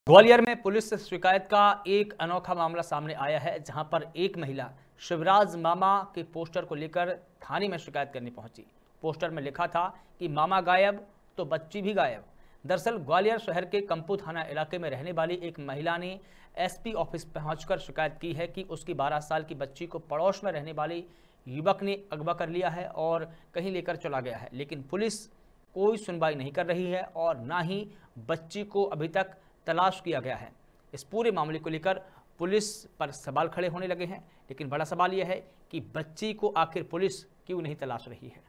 ग्वालियर में पुलिस से शिकायत का एक अनोखा मामला सामने आया है, जहां पर एक महिला शिवराज मामा के पोस्टर को लेकर थाने में शिकायत करने पहुंची। पोस्टर में लिखा था कि मामा गायब तो बच्ची भी गायब। दरअसल ग्वालियर शहर के कंपू थाना इलाके में रहने वाली एक महिला ने एसपी ऑफिस पहुंचकर शिकायत की है कि उसकी 12 साल की बच्ची को पड़ोस में रहने वाले युवक ने अगवा कर लिया है और कहीं लेकर चला गया है, लेकिन पुलिस कोई सुनवाई नहीं कर रही है और ना ही बच्ची को अभी तक तलाश किया गया है। इस पूरे मामले को लेकर पुलिस पर सवाल खड़े होने लगे हैं, लेकिन बड़ा सवाल यह है कि बच्ची को आखिर पुलिस क्यों नहीं तलाश रही है।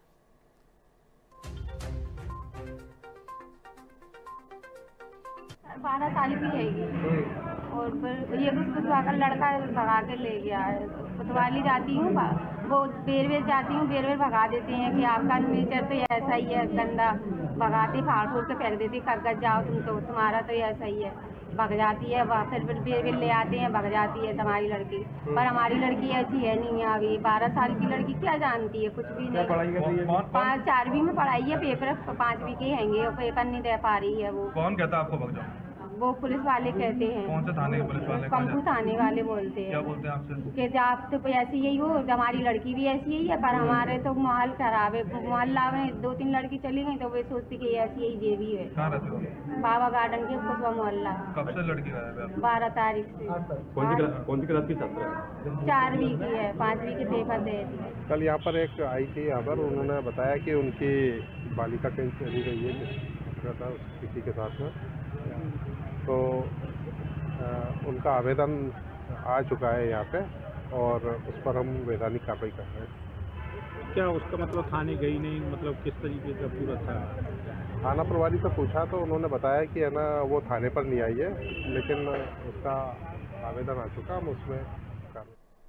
12 साल की है और फिर ये कुछ आकर लड़का भगा के ले गया है। कोतवाली जाती हूँ, वो बेर जाती हूँ, बेर भगा देते हैं कि आपका नेचर तो ऐसा ही है, गंदा भगाते फाड़ फूड़ के फेंक देती, कगज जाओ तुम तो, तुम्हारा तो ऐसा ही है। भग जाती है, फिर बेर ले आते हैं, भग जाती है तुम्हारी लड़की। पर हमारी लड़की ऐसी है नहीं है। अभी 12 साल की लड़की क्या जानती है, कुछ भी नहीं। 4वीं में पढ़ाई है, पेपर 5वीं के हैंगे और पेपर नहीं दे पा रही है। वो कौन कहता है आपको भग जाओ? वो पुलिस वाले कहते हैं। कौन से थाने के पुलिस वाले? कंपू थाने वाले बोलते हैं। क्या बोलते हैं आपसे? कि आप तो ऐसी ही हो, हमारी लड़की भी ऐसी ही है, पर हमारे तो माहौल खराब है। मोहल्ला में 2-3 लड़की चली गई तो वे सोचती कि ऐसी ही ये भी है। कहाँ रहते हो? बाबा गार्डन के कुशवा मोहल्ला। कब से लड़की गायब है? 12 तारीख से। कौन सी क्लास की छात्रा है? 4वीं की है, 5वीं के पेपर दे दिए। कल यहाँ पर एक आई थी, यहाँ पर उन्होंने बताया कि उनकी बालिका कहीं चली गई है किसी के साथ में, तो उनका आवेदन आ चुका है यहाँ पे और उस पर हम वैधानिक कार्रवाई कर रहे हैं। क्या उसका मतलब थाने गई नहीं, मतलब किस तरीके का पूरा था? थाना प्रभारी से पूछा तो उन्होंने बताया कि है ना, वो थाने पर नहीं आई है, लेकिन उसका आवेदन आ चुका, हम उसमें कार्रवाई